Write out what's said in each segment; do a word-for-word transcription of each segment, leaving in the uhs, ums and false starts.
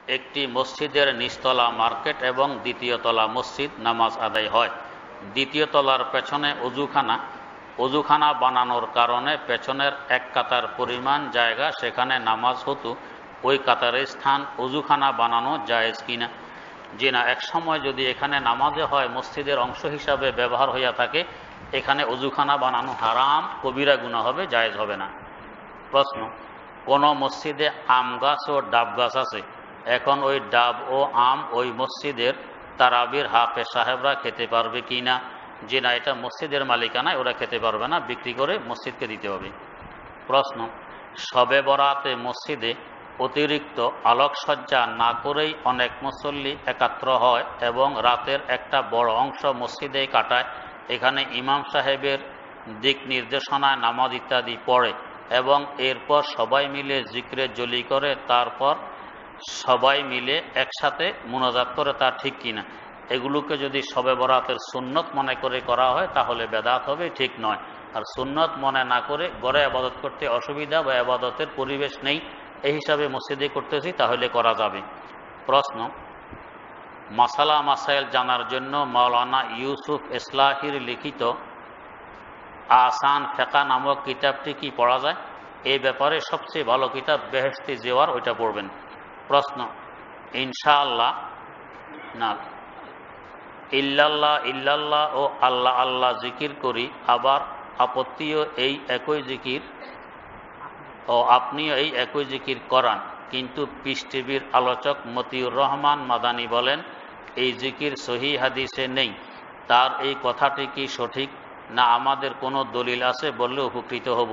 একটি মসজিদের নিচতলা মার্কেট এবং দ্বিতীয় তলা মসজিদ নামাজ আদায় হয়। দ্বিতীয় তলার পেছনে অজুখানা অজুখানা বানানোর কারণে পেছনের এক কাতার পরিমাণ জায়গা সেখানে নামাজ হতো, ওই কাতারের স্থান অজুখানা বানানো জায়েজ কিনা? জি না, এক সময় যদি এখানে নামাজে হয় মসজিদের অংশ হিসাবে ব্যবহার হইয়া থাকে, এখানে অজুখানা বানানো হারাম, কবিরা গুনাহ হবে, জায়েজ হবে না। প্রশ্ন, কোন মসজিদে আম গাছ ও ডাব গাছ আছে, এখন ওই ডাব ও আম ওই মসজিদের তারাবির হাফেজ সাহেবরা খেতে পারবে কি না? জি না, এটা মসজিদের মালিকানায়, ওরা খেতে পারবে না, বিক্রি করে মসজিদকে দিতে হবে। প্রশ্ন, শবে বরাতে মসজিদে অতিরিক্ত আলোকসজ্জা না করেই অনেক মুসল্লি একাত্র হয় এবং রাতের একটা বড় অংশ মসজিদে কাটায়, এখানে ইমাম সাহেবের দিক নির্দেশনায় নামাজ ইত্যাদি পড়ে এবং এরপর সবাই মিলে জিক্রে জলি করে, তারপর সবাই মিলে একসাথে মুনাজাত করে, তা ঠিক কিনা? এগুলোকে যদি শবে বরাতের সুন্নত মনে করে করা হয় তাহলে বেদাত হবে, ঠিক নয়। আর সুন্নত মনে না করে ঘরে আবাদত করতে অসুবিধা বা আবাদতের পরিবেশ নেই এই হিসাবে মসজিদে করতেছি, তাহলে করা যাবে। প্রশ্ন, মাসালা মাসাইল জানার জন্য মাওলানা ইউসুফ ইসলাহির লিখিত আসান ফেকা নামক কিতাবটি কি পড়া যায়? এই ব্যাপারে সবচেয়ে ভালো কিতাব বেহেশতি জেওয়ার, ওইটা পড়বেন। প্রশ্ন, ইনশাআল্লাহ না ইল্লাল্লাহ ইল্লাল্লাহ ও আল্লাহ আল্লাহ জিকির করি, আবার আপত্তিও এই একই জিকির ও আপনিও এই একই জিকির করান, কিন্তু পিস টিভির আলোচক মতিউর রহমান মাদানী বলেন এই জিকির সহি হাদিসে নেই, তার এই কথাটি কি সঠিক না আমাদের কোনো দলিল আছে বললে উপকৃত হব?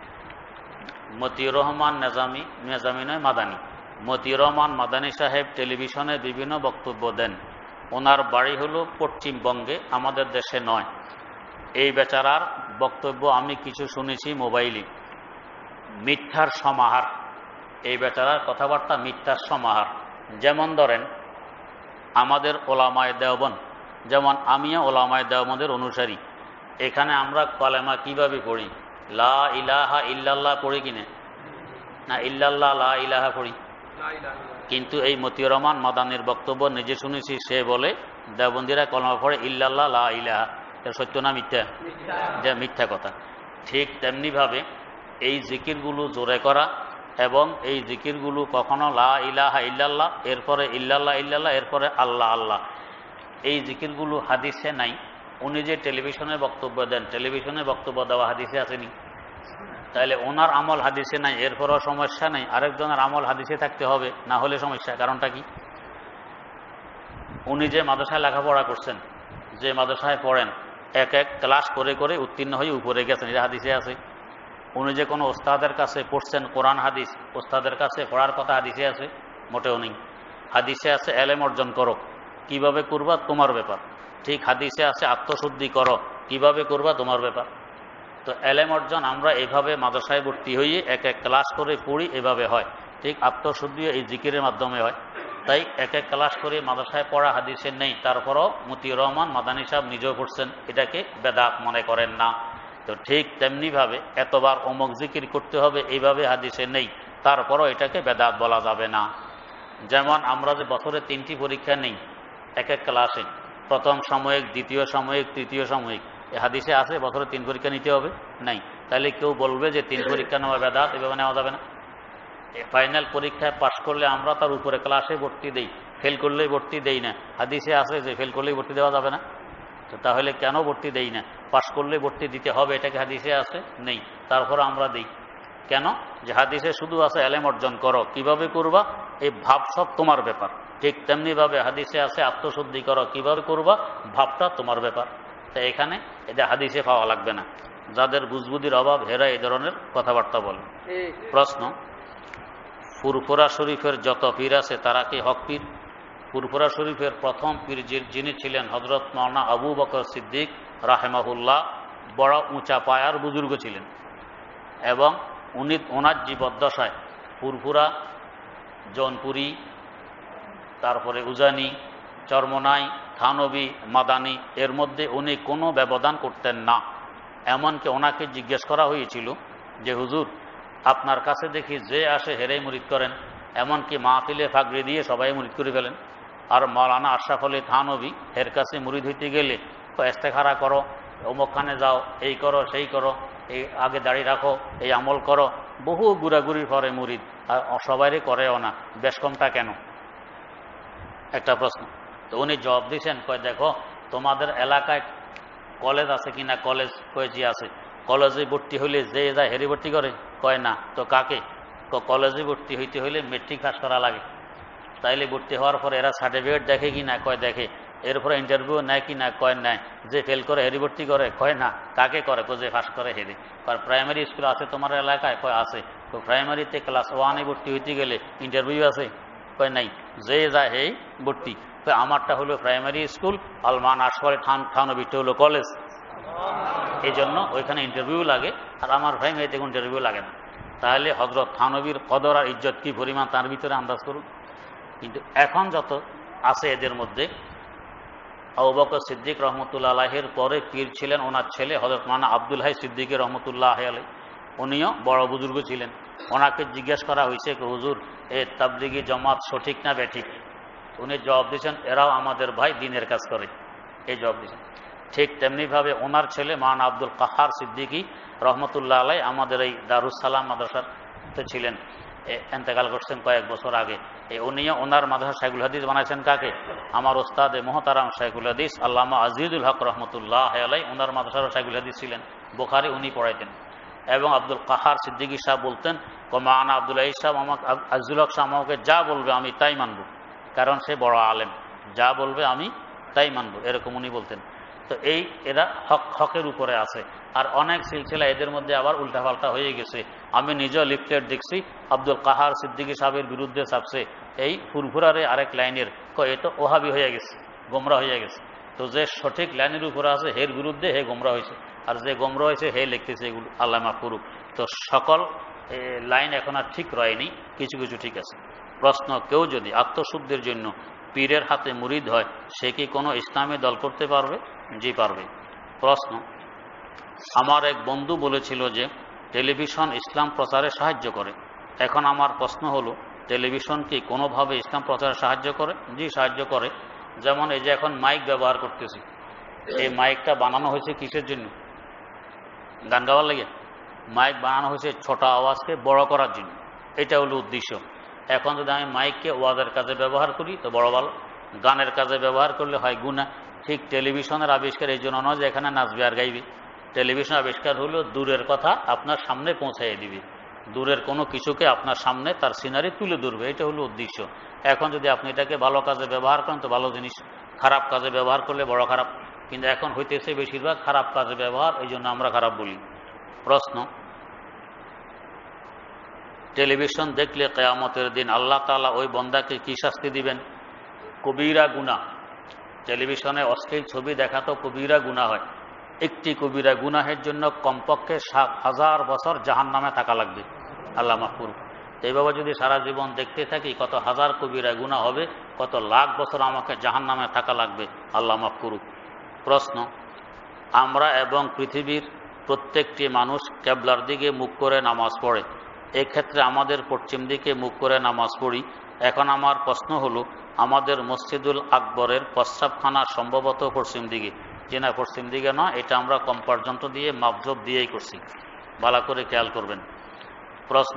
মতিউর রহমান নেজামি নেজামি নয় মাদানী মতিউর রহমান মাদানী সাহেব টেলিভিশনে বিভিন্ন বক্তব্য দেন। ওনার বাড়ি হলো পশ্চিমবঙ্গে, আমাদের দেশে নয়। এই বেচারার বক্তব্য আমি কিছু শুনেছি মোবাইলে, মিথ্যার সমাহার। এই বেচারার কথাবার্তা মিথ্যার সমাহার। যেমন ধরেন আমাদের ওলামায়ে দেওবন্দ, যেমন আমিও ওলামায়ে দেওবন্দের অনুসারী, এখানে আমরা কলেমা কিভাবে পড়ি? লা ইলাহা ইল্লাল্লাহ পড়ি কিনা? না ইল্লাল্লাহ লা ইলাহা পড়ি। কিন্তু এই মতিউর রহমান মাদানীর বক্তব্য নিজে শুনেছি, সে বলে দেওবন্দিরা কলেমা পড়ে ইল্লাল্লাহ লা ইলাহা। এটা সত্য না মিথ্যা? যে মিথ্যা কথা। ঠিক তেমনিভাবে এই জিকিরগুলো জোরে করা এবং এই জিকিরগুলো কখনো লা ইলাহা ইল্লাল্লাহ, এরপরে ইল্লাল্লাহ ইল্লাল্লাহ, এরপরে আল্লাহ আল্লাহ, এই জিকিরগুলো হাদিসে নাই। উনি যে টেলিভিশনে বক্তব্য দেন, টেলিভিশনে বক্তব্য দেওয়া হাদিসে আসেনি, তাহলে ওনার আমল হাদিসে নাই, এরপরও সমস্যা নেই, আরেকজনের আমল হাদিসে থাকতে হবে, না হলে সমস্যা। কারণটা কি? উনি যে মাদ্রাসায় লেখাপড়া করছেন, যে মাদ্রাসায় পড়েন, এক এক ক্লাস করে করে উত্তীর্ণ হয়ে উপরে গেছেন, এটা হাদিসে আছে। উনি যে কোনো ওস্তাদের কাছে পড়ছেন কোরআন হাদিস, ওস্তাদের কাছে পড়ার কথা হাদিসে আছে? মোটেও নেই। হাদিসে আছে এলেম অর্জন করো, কিভাবে করবা তোমার ব্যাপার। ঠিক হাদিসে আছে আত্মশুদ্ধি করো, কিভাবে করবা তোমার ব্যাপার। তো এলেম অর্জন আমরা এভাবে মাদ্রাসায় ভর্তি হয়ে এক এক ক্লাস করে পড়ি, এভাবে হয়। ঠিক আত্মশুদ্ধি এই জিকিরের মাধ্যমে হয়। তাই এক এক ক্লাস করে মাদ্রাসায় পড়া হাদিসে নেই, তারপরও মতিউর রহমান মাদানী সাহেব নিজেও করছেন, এটাকে বেদাত মনে করেন না। তো ঠিক তেমনিভাবে এতবার অমুক জিকির করতে হবে এইভাবে হাদিসে নেই, তারপরও এটাকে বেদাত বলা যাবে না। যেমন আমরা যে বছরে তিনটি পরীক্ষা নেই এক এক ক্লাসে, প্রথম সাময়িক, দ্বিতীয় সাময়িক, তৃতীয় সাময়িক, এই হাদিসে আছে বছরে তিন পরীক্ষা নিতে হবে? নাই। তাহলে কেউ বলবে যে তিন পরীক্ষা নেওয়া বেদাত, এভাবে নেওয়া যাবে না। ফাইনাল পরীক্ষায় পাশ করলে আমরা তার উপরে ক্লাসে ভর্তি দেই, ফেল করলেই ভর্তি দেই না। হাদিসে আছে যে ফেল করলেই ভর্তি দেওয়া যাবে না, তো তাহলে কেন ভর্তি দেই না? পাশ করলে ভর্তি দিতে হবে, এটাকে হাদিসে আছে? নেই, তারপর আমরা দেই কেন? যে হাদিসে শুধু আছে এলেম অর্জন করো, কিভাবে করবা এই ভাব সব তোমার ব্যাপার। ঠিক তেমনিভাবে হাদিসে আছে আত্মশুদ্ধি করো, কিভাবে করবা ভাবটা তোমার ব্যাপার। তাই এখানে এটা হাদিসে পাওয়া লাগবে না। যাদের বুঝবুদ্ধির অভাব হেরা এই ধরনের কথাবার্তা বলে। প্রশ্ন, ফুরফুরা শরীফের যত পীর আছে তারা কি হক পীর? ফুরফুরা শরীফের প্রথম পীর যিনি ছিলেন হযরত মাওলানা আবু বকর সিদ্দিক রাহিমাহুল্লাহ, বড় উঁচা পায়ার বুজুর্গ ছিলেন এবং উনি ওনার জীবদ্দশায় ফুরফুরা, জৌনপুরি, তারপরে উজানি, চরমনাই, থানবী, মাদানী এর মধ্যে উনি কোনো ব্যবধান করতেন না। এমনকি ওনাকে জিজ্ঞেস করা হয়েছিল যে হুজুর আপনার কাছে দেখি যে আসে হেরেই মুরিদ করেন, এমনকি মাহফিলে ফাগড়ি দিয়ে সবাই মুরিদ করে ফেলেন। আর মাওলানা আশরাফ আলী থানভী এর কাছে মুরিদ হইতে গেলে ইস্তেখারা করো, অমুকখানে যাও, এই করো সেই করো, এই আগে দাঁড়িয়ে রাখো, এই আমল করো, বহু ঘুরাঘুরির পরে মুরিদ। আর সবাইরে করেও না, বেশ কমটা কেন? একটা প্রশ্ন। তো উনি জবাব দিয়েছেন, কয় দেখো তোমাদের এলাকায় কলেজ আছে কিনা? কলেজ কয়েছি আছে। কলেজে ভর্তি হইলে যে যায় হেরি ভর্তি করে? কয় না। তো কাকে? কলেজে ভর্তি হইতে হইলে মেট্রিক পাস করা লাগে। তাইলে ভর্তি হওয়ার পরে এরা সার্টিফিকেট দেখে কি না? কয় দেখে। এরপরে ইন্টারভিউ নেয় কি না? কয় নেয়। যে ফেল করে হেরি ভর্তি করে? কয় না। কাকে করে? কো যে পাস করে হেরি। আর প্রাইমারি স্কুল আছে তোমার এলাকায়? কয় আছে। তো প্রাইমারিতে ক্লাস ওয়ানে ভর্তি হইতে গেলে ইন্টারভিউ আছে? কয় নাই। যে যায় হেই ভর্তি। তো আমারটা হলো প্রাইমারি স্কুল, আলমান আশওয়াল থান থানবিটা হলো কলেজ। এই জন্য ওইখানে ইন্টারভিউ লাগে, আর আমার প্রাইমারিতে কোনো ইন্টারভিউ লাগে না। তাহলে হজরত থানবীর কদর আর ইজ্জত কি পরিমাণ তার ভিতরে আন্দাজ করুন। কিন্তু এখন যত আছে এদের মধ্যে, আবু বকর সিদ্দিক রহমতুল্লাহ আলাইহির পরে পীর ছিলেন ওনার ছেলে হযরত মাওলানা আব্দুল হাই সিদ্দিক রহমতুল্লাহ আলাইহি। উনিও বড় বুজুর্গ ছিলেন। ওনাকে জিজ্ঞেস করা হয়েছে যে হুজুর এ তাবলিগি জামাত সঠিক না বেঠিক? উনি জবাব দিয়েছেন এরাও আমাদের ভাই, দিনের কাজ করে, এই জবাব দিয়েছেন। ঠিক তেমনিভাবে ওনার ছেলে মাওলানা আব্দুল কাহার সিদ্দিকী রহমতুল্লাহ আলাই আমাদের এই দারুস সালাম মাদ্রাসাতে ছিলেন, এন্তেকাল করছেন কয়েক বছর আগে। এই উনিও ওনার মাদ্রাসা শাইখুল হাদিস বানাইছেন কাকে? আমার ওস্তাদে মোহতারাম শাইখুল হাদিস আল্লামা আজিজুল হক রহমতুল্লাহ আলাই। ওনার মাদ্রাসার শাইখুল হাদিস ছিলেন, বুখারী উনি পড়াইতেন। এবং আব্দুল কাহার সিদ্দিকী সাহেব বলতেন, মাওলানা আব্দুল আইজ সাহেব আমাকে, আজিজুল হক সাহেব আমাকে যা বলবে আমি তাই মানব, কারণ সে বড় আলেম, যা বলবে আমি তাই মানব, এরকম উনি বলতেন। তো এই এরা হক হকের উপরে আছে। আর অনেক সিলসিলা এদের মধ্যে আবার উল্টাপাল্টা হয়ে গেছে। আমি নিজেও লিফলেট দেখছি আব্দুল কাহার সিদ্দিকী সাহেবের বিরুদ্ধে ছাপছে, এই ফুরফুরারে আরেক লাইনের, এ তো ওহাবি হয়ে গেছে, গোমরা হয়ে গেছে। তো যে সঠিক লাইনের উপরে আছে হের বিরুদ্ধে হে গোমরা হয়েছে, আর যে গোমরা হয়েছে হে লিখতেছে এগুলো, আল্লাহ মাফ করুক। তো সকল লাইন এখন আর ঠিক রয়নি, কিছু কিছু ঠিক আছে। প্রশ্ন, কেউ যদি আত্মশুদ্ধির জন্য পীরের হাতে মুরিদ হয়, সে কি কোনো ইসলামী দল করতে পারবে? জি পারবে। প্রশ্ন, আমার এক বন্ধু বলেছিল যে টেলিভিশন ইসলাম প্রচারে সাহায্য করে। এখন আমার প্রশ্ন হলো, টেলিভিশন কি কোনোভাবে ইসলাম প্রচারে সাহায্য করে? জি সাহায্য করে। যেমন এই যে এখন মাইক ব্যবহার করতেছি, এই মাইকটা বানানো হয়েছে কিসের জন্য? গান গাওয়ার লাগে। মাইক বানানো হয়েছে ছোট আওয়াজকে বড় করার জন্য, এটা হলো উদ্দেশ্য। এখন যদি আমি মাইককে ওয়াজের কাজে ব্যবহার করি তো বড় ভালো, গানের কাজে ব্যবহার করলে হয় গুনাহ। ঠিক টেলিভিশনের আবিষ্কার এই জন্য নয় যে এখানে নাচবে আর গাইবে। টেলিভিশন আবিষ্কার হলো দূরের কথা আপনার সামনে পৌঁছাইয়ে দিবে, দূরের কোনো কিছুকে আপনার সামনে তার সিনারি তুলে ধরবে, এটা হলো উদ্দেশ্য। এখন যদি আপনি এটাকে ভালো কাজে ব্যবহার করেন তো ভালো জিনিস, খারাপ কাজে ব্যবহার করলে বড় খারাপ। কিন্তু এখন হইতেছে বেশিরভাগ খারাপ কাজে ব্যবহার, এই জন্য আমরা খারাপ বলি। প্রশ্ন, টেলিভিশন দেখলে কিয়ামতের দিন আল্লাহ তাআলা ওই বান্দাকে কি শাস্তি দিবেন? কবিরা গুনাহ। টেলিভিশনে অশ্লীল ছবি দেখা তো কবিরা গুনাহ হয়। একটি কবিরা গুনাহের জন্য কমপক্ষে সাত হাজার বছর জাহান্নামে থাকা লাগবে, আল্লাহ মাফ করুক। এইভাবে যদি সারা জীবন দেখতে থাকি কত হাজার কবিরা গুনাহ হবে, কত লাখ বছর আমাকে জাহান্নামে থাকা লাগবে, আল্লাহ মাফ করুক। প্রশ্ন, আমরা এবং পৃথিবীর প্রত্যেকটি মানুষ কেবলার দিকে মুখ করে নামাজ পড়ে, এক্ষেত্রে আমাদের পশ্চিম দিকে মুখ করে নামাজ পড়ি। এখন আমার প্রশ্ন হলো, আমাদের মসজিদুল আকবরের প্রস্রাবখানা সম্ভবত পশ্চিম দিকে? যে না, পশ্চিম দিকে না, এটা আমরা কম পর্যন্ত দিয়ে মাপজোপ দিয়েই করছি, ভালো করে খেয়াল করবেন। প্রশ্ন,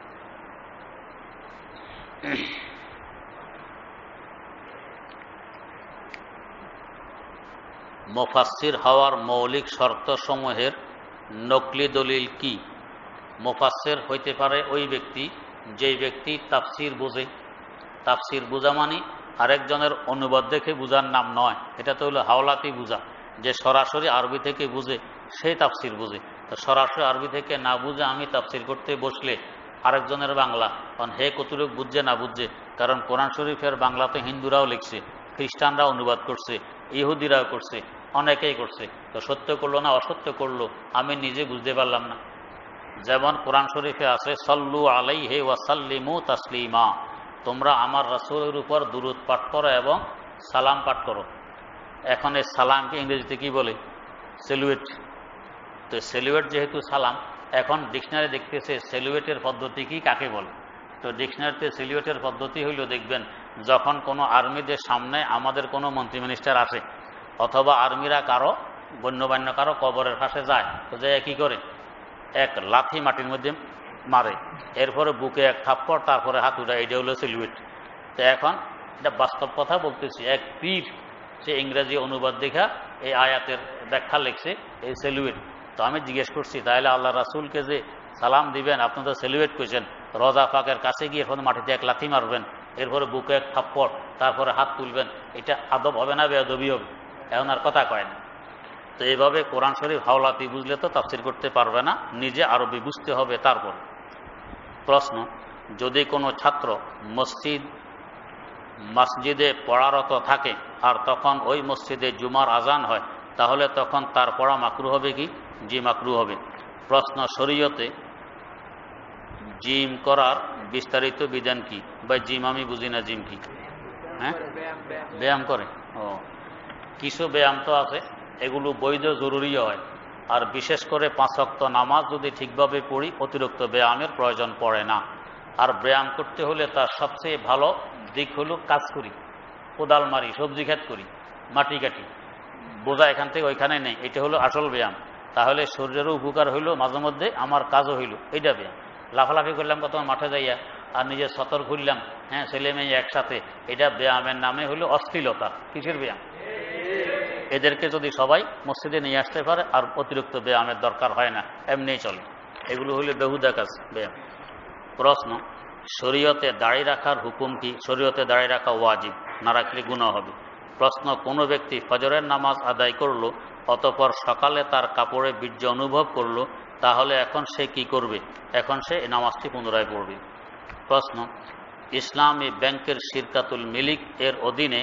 মুফাসসির হওয়ার মৌলিক শর্তসমূহের নকলি দলিল কি? মুফাসসির হইতে পারে ওই ব্যক্তি যেই ব্যক্তি তাফসির বোঝে। তাফসির বোঝা মানে আরেকজনের অনুবাদ দেখে বুঝার নাম নয়, এটা তো হলো হাওলাতি বুঝা, যে সরাসরি আরবি থেকে বুঝে সেই তাফসির বুঝে। তো সরাসরি আরবি থেকে না বুঝে আমি তাফসির করতে বসলে আরেকজনের বাংলা, কারণ হে কতটুক বুঝছে না বুঝছে, কারণ কোরআন শরীফের বাংলাতে হিন্দুরাও লিখছে, খ্রিস্টানরা অনুবাদ করছে, ইহুদিরাও করছে, অনেকেই করছে। তো সত্য করলো না অসত্য করলো আমি নিজে বুঝতে পারলাম না। যেমন কোরআন শরীফে আছে, সাল্লু আলাইহি ওয়াসাল্লিমু তাসলিমা, তোমরা আমার রাসূলের উপর দুরূদ পাঠ করো এবং সালাম পাঠ করো। এখন এই সালামকে ইংরেজিতে কি বলে? সেলুয়েট। তো সেলুয়েট যেহেতু সালাম, এখন ডিকশনারি দেখতেছে সেলুয়েটের পদ্ধতি কি, কাকে বলে। তো ডিকশনারিতে সিলিউটের পদ্ধতি হইল, দেখবেন যখন কোনো আর্মিদের সামনে আমাদের কোনো মন্ত্রী মিনিস্টার আসে অথবা আর্মিরা কারো গণ্যমান্য কারো কবরের পাশে যায়, তো যে কী করে, এক লাথি মাটির মধ্যে মারে, এরপরে বুকে এক থাপ্পড়, তারপরে হাত উঠা, এইটা হলো সিলুয়েট। তো এখন এটা বাস্তব কথা বলতেছি, এক পীর সে ইংরেজি অনুবাদ দেখা এই আয়াতের ব্যাখ্যা লিখছে এই সেলুয়েট। তো আমি জিজ্ঞেস করছি, তাহলে আল্লাহ রাসূলকে যে সালাম দিবেন আপনি তো সেলুয়েট করেছেন, রোজা পাকের কাছে গিয়ে এখন মাটিতে এক লাথি মারবেন, এরপরে বুকে এক থাপ্পড়, তারপরে হাত তুলবেন, এটা আদব হবে না বেয়াদবি হবে? এখন আর কথা কয় না। তো এইভাবে কোরআন শরীফ হাওলাতি বুঝলে তো তাফসির করতে পারবে না, নিজে আরবি বুঝতে হবে। তারপর প্রশ্ন, যদি কোনো ছাত্র মসজিদ মসজিদে পড়ারত থাকে আর তখন ওই মসজিদে জুমার আজান হয়, তাহলে তখন তার পড়া মাকরু হবে কি? জি, মাকরু হবে। প্রশ্ন, শরীয়তে জিম করার বিস্তারিত বিধান কি? বা জিম আমি বুঝি না, জিম কি? হ্যাঁ, ব্যায়াম করে। ও, কিছু ব্যায়াম তো আছে, এগুলো বৈধ, জরুরিও হয়। আর বিশেষ করে পাঁচ ওয়াক্ত নামাজ যদি ঠিকভাবে পড়ি, অতিরিক্ত ব্যায়ামের প্রয়োজন পড়ে না। আর ব্যায়াম করতে হলে তার সবচেয়ে ভালো দিক হলো কাজ করি, কোদাল মারি, সবজি ক্ষেত করি, মাটি কাটি, বোঝা এখান থেকে ওইখানে নেই, এটা হলো আসল ব্যায়াম। তাহলে শরীরেরও উপকার হইল, মাঝে মধ্যে আমার কাজও হইল, এইটা ব্যায়াম। লাফালাফি করলাম কত মাঠে যাইয়া, আর নিজের সতর ঘুরলাম, হ্যাঁ, ছেলে মেয়ে একসাথে, এটা ব্যায়ামের নামে হলো অশ্লীলতা। কিসের ব্যায়াম? এদেরকে যদি সবাই মসজিদে নিয়ে আসতে পারে আর অতিরিক্ত ব্যায়ামের দরকার হয় না, এমনিই চলে। এগুলো হইলে বেহুদা কাজ, ব্যায়াম। প্রশ্ন, শরীয়তে দাড়ি রাখার হুকুম কি? শরীয়তে দাড়ি রাখা ওয়াজিব, না রাখলে গুনাহ হবে। প্রশ্ন, কোনো ব্যক্তি ফজরের নামাজ আদায় করলো, অতঃপর সকালে তার কাপড়ে বীর্য অনুভব করলো, তাহলে এখন সে কি করবে? এখন সে এই নামাজটি পুনরায় পড়বে। প্রশ্ন, ইসলামী ব্যাংকের শিরকাতুল মিলিক এর অধীনে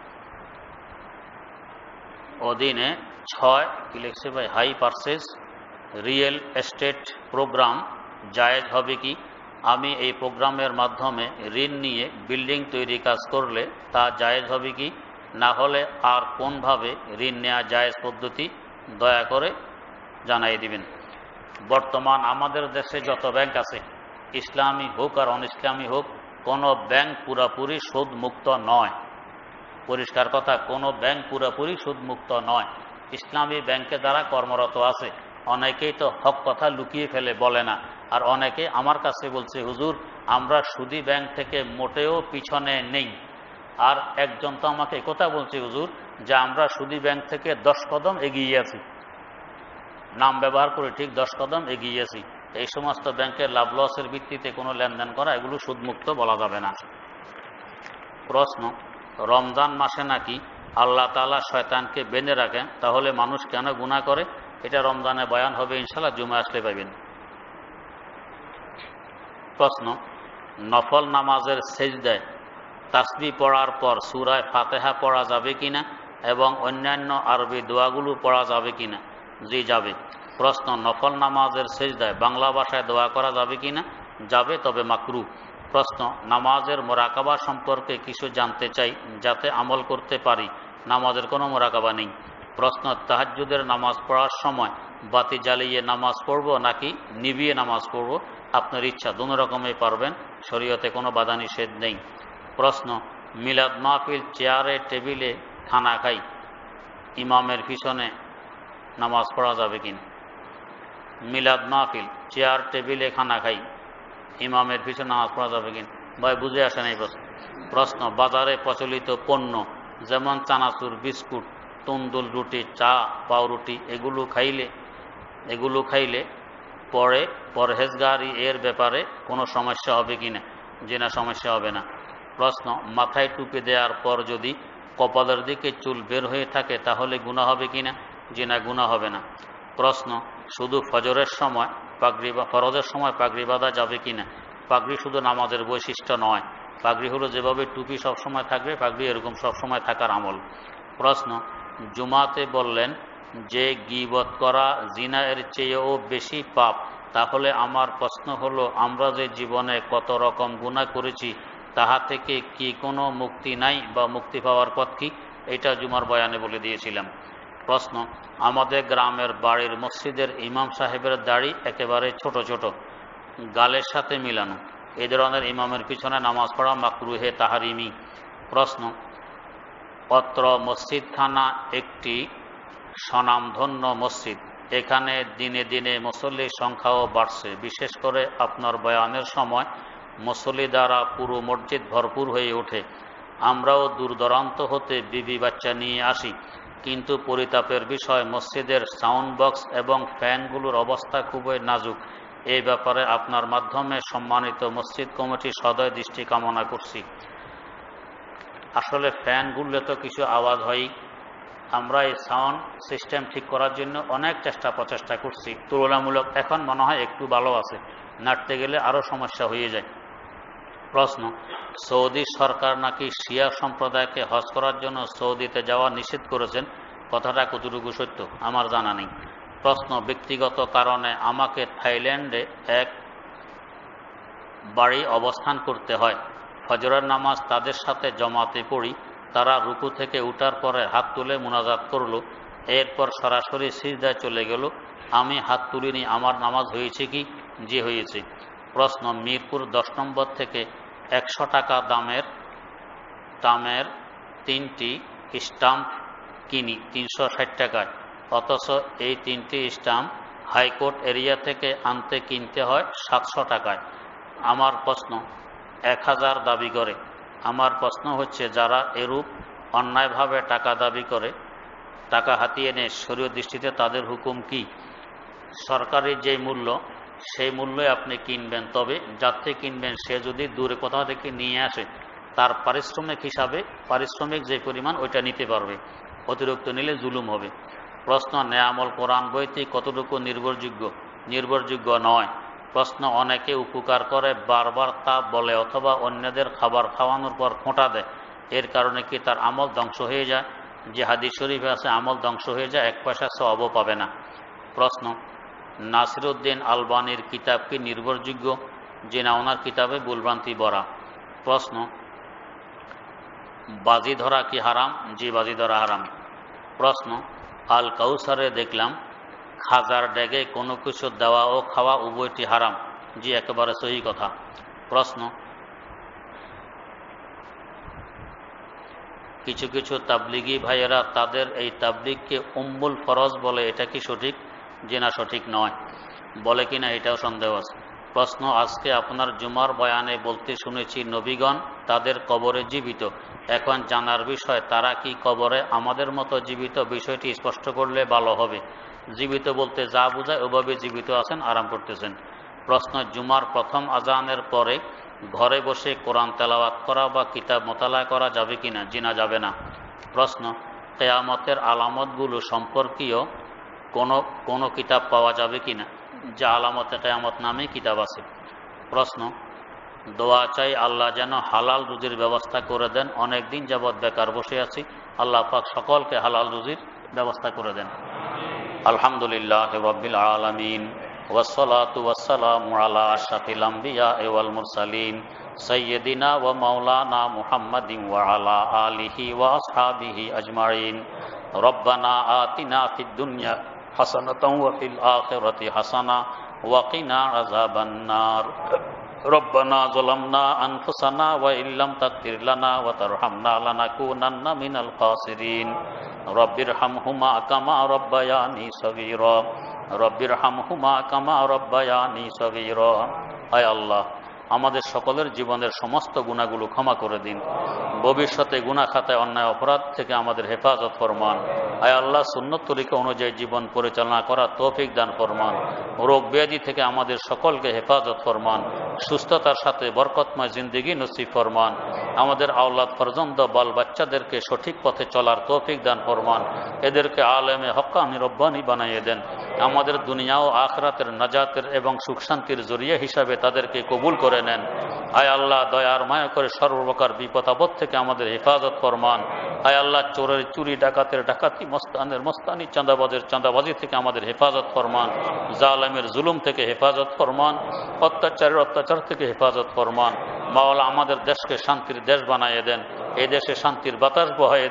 অধীনে ছয় কি লিখছে ভাই, hire purchase real estate program জায়েজ হবে কি? আমি এই প্রোগ্রামের মাধ্যমে ঋণ নিয়ে বিল্ডিং তৈরি কাজ করলে তা জায়েজ হবে কি? না হলে আর কোনভাবে ঋণ নেওয়া জায়েজ পদ্ধতি দয়া করে জানাই দিবেন। বর্তমান আমাদের দেশে যত ব্যাংক আছে, ইসলামী হোক আর অন ইসলামী হোক, কোনো ব্যাংক পুরাপুরি সুদ মুক্ত নয়। পরিষ্কার কথা, কোনো ব্যাংক পুরাপুরি সুদমুক্ত নয়। ইসলামী ব্যাংকে যারা কর্মরত আছে, অনেকেই তো হক কথা লুকিয়ে ফেলে, বলে না। আর অনেকে আমার কাছে বলছে, হুজুর আমরা সুদী ব্যাংক থেকে মোটেও পিছনে নেই। আর একজন তো আমাকে একথা বলছে, হুজুর যে আমরা সুদী ব্যাংক থেকে দশ কদম এগিয়ে আছি, নাম ব্যবহার করে ঠিক দশ কদম এগিয়ে আছি। এই সমস্ত ব্যাংকের লাভ লসের ভিত্তিতে কোনো লেনদেন করা, এগুলো সুদমুক্ত বলা যাবে না। প্রশ্ন, রমজান মাসে নাকি আল্লাহ তাআলা শয়তানকে বেঁধে রাখেন, তাহলে মানুষ কেন গুনাহ করে? এটা রমজানে বয়ান হবে ইনশাআল্লাহ, জুমা আসলে পাবেন। প্রশ্ন, নফল নামাজের সেজদায় তাসবিহ পড়ার পর সূরা ফাতিহা পড়া যাবে কিনা এবং অন্যান্য আরবি দোয়াগুলো পড়া যাবে কিনা? জি, যাবে। প্রশ্ন, নফল নামাজের সেজদায় বাংলা ভাষায় দোয়া করা যাবে কিনা? যাবে, তবে মাকরুহ। প্রশ্ন, নামাজের মোরাকাবা সম্পর্কে কিছু জানতে চাই যাতে আমল করতে পারি। নামাজের কোনো মোরাকাবা নেই। প্রশ্ন, তাহাজ্জুদের নামাজ পড়ার সময় বাতি জ্বালিয়ে নামাজ পড়ব নাকি নিভিয়ে নামাজ পড়ব? আপনার ইচ্ছা, দুনো রকমই পারবেন, শরীয়তে কোনো বাধা নিষেধ নেই। প্রশ্ন, মিলাদ মাহফিল চেয়ারে টেবিলে খানা খাই, ইমামের পিছনে নামাজ পড়া যাবে কিনা? মিলাদ মাহফিল চেয়ার টেবিলে খানা খাই, ইমামের পিছনে নামাজ পড়া যাবে কিনা? ভাই বুঝে আসেন এই প্রশ্ন। প্রশ্ন, বাজারে প্রচলিত পণ্য যেমন চানাচুর, বিস্কুট, তন্দুল রুটি, চা, পাউরুটি এগুলো খাইলে এগুলো খাইলে পরে পরহেজগারি এর ব্যাপারে কোনো সমস্যা হবে কিনা? জি না, সমস্যা হবে না। প্রশ্ন, মাথায় টুপি দেওয়ার পর যদি কপালের দিকে চুল বের হয়ে থাকে তাহলে গুনাহ হবে কিনা? জি না, গুনাহ হবে না। প্রশ্ন, শুধু ফজরের সময় পাগড়ি বা ফরজের সময় পাগড়ি বাঁধা যাবে কিনা? পাগড়ি শুধু নামাজের বৈশিষ্ট্য নয়, পাগড়ি হলো যেভাবে টুপি সবসময় থাকবে, পাগড়ি এরকম সবসময় থাকার আমল। প্রশ্ন, জুমাতে বললেন যে গীবত করা জিনা এর চেয়েও বেশি পাপ, তাহলে আমার প্রশ্ন হলো আমরা যে জীবনে কত রকম গুনাহ করেছি তাহা থেকে কি কোনো মুক্তি নাই বা মুক্তি পাওয়ার পথ কি? এটা জুমার বয়ানে বলে দিয়েছিলাম। প্রশ্ন, আমাদের গ্রামের বাড়ির মসজিদের ইমাম সাহেবের দাড়ি একেবারে ছোট ছোট, গালের সাথে মিলানো, এই ধরনের ইমামের পিছনে নামাজ পড়া মাকরুহে তাহারিমি। প্রশ্ন, অত্র মসজিদখানা একটি স্বনামধন্য মসজিদ। এখানে দিনে দিনে মুসল্লির সংখ্যাও বাড়ছে। বিশেষ করে আপনার বয়ানের সময় মুসল্লি দ্বারা পুরো মসজিদ ভরপুর হয়ে ওঠে। আমরাও দূর দূরান্ত হতে বিবি বাচ্চা নিয়ে আসি, কিন্তু পরিতাপের বিষয় মসজিদের সাউন্ড বক্স এবং ফ্যানগুলোর অবস্থা খুবই নাজুক। এই ব্যাপারে আপনার মাধ্যমে সম্মানিত মসজিদ কমিটির সদয় দৃষ্টি কামনা করছি। আসলে ফ্যানগুলো তো কিছু আওয়াজ হয়, আমরা এই সাউন্ড সিস্টেম ঠিক করার জন্য অনেক চেষ্টা প্রচেষ্টা করছি। তুলনামূলক এখন মনে হয় একটু ভালো আছে, নাড়তে গেলে আরও সমস্যা হয়ে যায়। প্রশ্ন, সৌদি সরকার নাকি শিয়া সম্প্রদায়কে হজ করার জন্য সৌদিতে যাওয়া নিষেধ করেছেন, কথাটা কতটুকু সত্য আমার জানা নেই। প্রশ্ন, ব্যক্তিগত কারণে আমাকে থাইল্যান্ডে এক বাড়ি অবস্থান করতে হয়। ফজরের নামাজ তাদের সাথে জমাতে পড়ি। তারা রুকু থেকে উঠার পরে হাত তুলে মুনাজাত করলো, এরপর সরাসরি সিজদায় চলে গেল। আমি হাত তুলিনি, আমার নামাজ হয়েছে কি? যে হয়েছে। প্রশ্ন, মিরপুর দশ নম্বর থেকে একশো টাকা দামের দামের তিনটি স্টাম্প কিনি তিনশো ষাট টাকায়, অথচ এই তিনটি স্টাম্প হাইকোর্ট এরিয়া থেকে আনতে কিনতে হয় সাতশো টাকায়। আমার প্রশ্ন, এক হাজার দাবি করে। আমার প্রশ্ন হচ্ছে, যারা এরূপ অন্যায়ভাবে টাকা দাবি করে, টাকা হাতিয়ে নেয়, শরীয় দৃষ্টিতে তাদের হুকুম কি? সরকারি যে মূল্য, সেই মূল্যে আপনি কিনবেন, তবে যাতে কিনবেন সে যদি দূরে কোথাও থেকে নিয়ে আসে, তার পারিশ্রমিক হিসাবে পারিশ্রমিক যে পরিমাণ ওইটা নিতে পারবে, অতিরিক্ত নিলে জুলুম হবে। প্রশ্ন, নেয়ামল কোরআন বইটি কতটুকু নির্ভরযোগ্য? নির্ভরযোগ্য নয়। প্রশ্ন, অনেকে উপকার করে বারবার তা বলে অথবা অন্যদের খাবার খাওয়ানোর পর খোঁটা দেয়, এর কারণে কি তার আমল ধ্বংস হয়ে যায়? যে হাদিস শরীফে আছে আমল ধ্বংস হয়ে যায়, এক পয়সা সওয়াবও পাবে না। প্রশ্ন, নাসিরউদ্দিন আলবানির কিতাব কি নির্ভরযোগ্য? যে না, ওনার কিতাবে ভুলভ্রান্তি ভরা। প্রশ্ন, বাজি ধরা কি হারাম? যে বাজি ধরা হারাম। প্রশ্ন, আল কাউসারে দেখলাম খাজার ডেগে কোনো কিছু দেওয়া ও খাওয়া উভয়টি হারাম। জি, একেবারে সহি কথা। প্রশ্ন, কিছু কিছু তাবলিগি ভাইয়েরা তাদের এই তাবলিগকে উম্মুল ফরজ বলে, এটা কি সঠিক? যে না, সঠিক নয়। বলে কিনা এটাও সন্দেহ আছে। প্রশ্ন, আজকে আপনার জুমার বয়ানে বলতে শুনেছি নবীগণ তাদের কবরে জীবিত। এখন জানার বিষয়, তারা কি কবরে আমাদের মতো জীবিত? বিষয়টি স্পষ্ট করলে ভালো হবে। জীবিত বলতে যা বোঝায় ওভাবে জীবিত আছেন, আরাম করতেছেন। প্রশ্ন, জুমার প্রথম আজানের পরে ঘরে বসে কোরআন তেলাওয়াত করা বা কিতাব মোতালা করা যাবে কিনা? জিনা, যাবে না। প্রশ্ন, কিয়ামতের আলামতগুলো সম্পর্কীয় কোনো কোনো কিতাব পাওয়া যাবে কিনা? যা আলামতে কিয়ামত নামে কিতাব আছে। প্রশ্ন, দোয়া চাই আল্লাহ যেন হালাল রুজির ব্যবস্থা করে দেন। অনেক দিন যাবৎ বেকার বসে আছি, আল্লাহ পাক সকলকে হালাল রুজির ব্যবস্থা করে দেন। আলহামদুলিল্লাহ রাব্বিল আলামিন, ওয়াসসালাতু ওয়াসসালামু আলা আশরাফিল আমবিয়া ওয়াল মুরসালিন সাইয়্যিদিনা ওয়া মাওলানা মুহাম্মাদিন ওয়া আলা আলিহি ওয়া আসহাবিহি আজমাইন। রব্বানা আতিনা ফিদ দুনিয়া হাসানাতাও ওয়া ফিল আখিরাতি হাসানা ওয়া কিনা আযাবান নার। রব্বানা যালামনা আনফুসানা ওয়া ইল্লাম তাগফির লানা ওয়া তারহামনা লানাকুনান্না মিনাল খাসিরিন। রব্বিরহামহুমা কামা রব্বায়ানি সগীরা। রব্বিরহামহুমা কামা রব্বায়ানি সগীরা। আয় আল্লাহ, আমাদের সকলের জীবনের সমস্ত গুনাহগুলো ক্ষমা করে দিন। ভবিষ্যতে গুনাহ খাতায় অন্যায় অপরাধ থেকে আমাদের হেফাজত ফরমান। আয় আল্লাহ, সুন্নত তরিকা অনুযায়ী জীবন পরিচালনা করার তৌফিক দান ফরমান। রোগ ব্যাধি থেকে আমাদের সকলকে হেফাজত ফরমান। সুস্থতার সাথে বরকতময় জিন্দেগি নসিব ফরমান। আমাদের আওলাদ ফরজন্দ বাল বাচ্চাদেরকে সঠিক পথে চলার তৌফিক দান ফরমান। এদেরকে আলেমে হক্কানি রব্বানি বানিয়ে দেন। আমাদের দুনিয়া ও আখিরাতের নাজাতের এবং সুখ শান্তির জরিয়া হিসাবে তাদেরকে কবুল করে নেন। আয় আল্লাহ, দয়ার মায়া করে সর্বপ্রকার বিপদ আপদ থেকে আমাদের হেফাজত ফরমান। আয় আল্লাহ, চোরের চুরি, ডাকাতের ডাকাতি, মস্তানের মস্তানি, চাঁদাবাজের চাঁদাবাজি থেকে আমাদের হেফাজত ফরমান। জালেমের জুলুম থেকে হেফাজত ফরমান। অত্যাচারের অত্যাচার থেকে হেফাজত ফরমান। মাওলা, আমাদের দেশকে শান্তির দেশ বানাইয়ে দেন। এই দেশে শান্তির বাতাস বহাইয়ে দেন।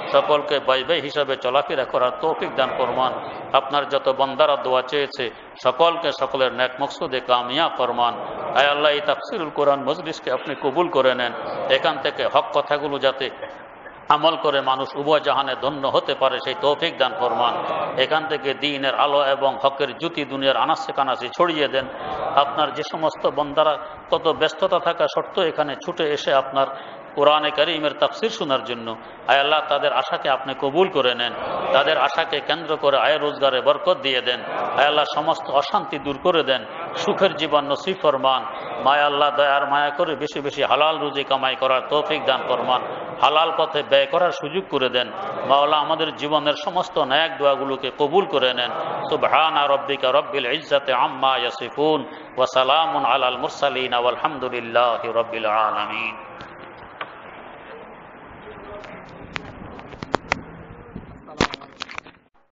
সকলকে ভাই ভাই হিসাবে চলাফেরা করার তৌফিক দান ফরমান। আপনার যত বান্দারা দোয়া চেয়েছে সকলকে সকলের নেক মকসুদে কামিয়াব ফরমান। আয় আল্লাহ, এই তাফসিরুল কোরআন মজলিসকে আপনি কবুল করে নেন। এখান থেকে হক কথাগুলো যাতে আমল করে মানুষ উভয় জাহানে ধন্য হতে পারে সেই তৌফিক দান ফরমান। এখান থেকে দ্বীনের আলো এবং হকের জ্যোতি দুনিয়ার আনাচে কানাচে ছড়িয়ে দেন। আপনার যে সমস্ত বান্দারা কত ব্যস্ততা থাকা সত্ত্বেও এখানে ছুটে এসে আপনার কোরআনে কারীমের তাফসির শোনার জন্য, আয় আল্লাহ তাদের আশাকে আপনি কবুল করে নেন। তাদের আশাকে কেন্দ্র করে আয় রোজগারে বরকত দিয়ে দেন। আয় আল্লাহ সমস্ত অশান্তি দূর করে দেন, সুখের জীবন নসিব ফরমান। মায়া আল্লাহ দয়ার মায়া করে বেশি বেশি হালাল রুজি কামাই করার তৌফিক দান ফরমান। হালাল পথে ব্যয় করার সুযোগ করে দেন। মাওলা আমাদের জীবনের সমস্ত ন্যাক দোয়াগুলোকে কবুল করে নেন। সুবহানা রাব্বিকা রাব্বিল ইজ্জাতি আম্মা ইয়াসিফুন ওয়া সালামুন আলাল মুরসালিন ওয়াল হামদুলিল্লাহি রাব্বিল আলামিন।